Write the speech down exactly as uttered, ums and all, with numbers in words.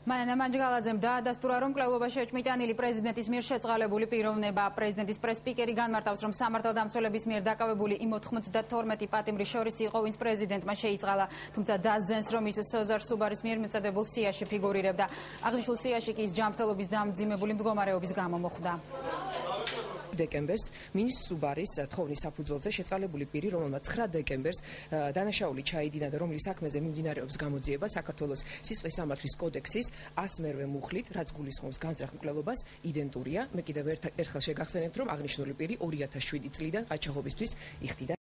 მანანა მანჯგალაძემ დაადასტურა, რომ მკვლელობაში ეჭვმიტანილი პრეზიდენტის მიერ შეწყალებული პიროვნება. პრეზიდენტის პრეს-სპიკერი განმარტავს, რომ სამართალდამცველების მიერ დაკავებული იმ ოთხმოცდათორმეტი პატიმრის შორის იყო, ვინც პრეზიდენტმა შეიწყალა, თუმცა დასძენს, რომ ის სოზარ სუბარის მიერ მიწოდებულ სიაში ფიგურირებდა. აღნიშნულ სიაში კი ის ჯანმრთელობის დამძიმებული მდგომარეობის გამო მოხვდა. დეკემბერს მინის სუბარის თხოვნის საფუძველზე შეწყალებული პირი, რომელმაც ცხრა დეკემბერს დანაშაული ჩაიდინა და რომლის საქმეზე მიმდინარეობს გამოძიება საქართველოს სისხლის სამართლის კოდექსის ას მერვე მუხლით, რაც გულისხმობს განზრახ მკვლელობას, იდენტურია. მე კიდევ ერთხელ შეგახსენებთ, რომ აღნიშნული პირი ორი ათას შვიდი წლიდან ყაჩაღობისთვის იხდიდა.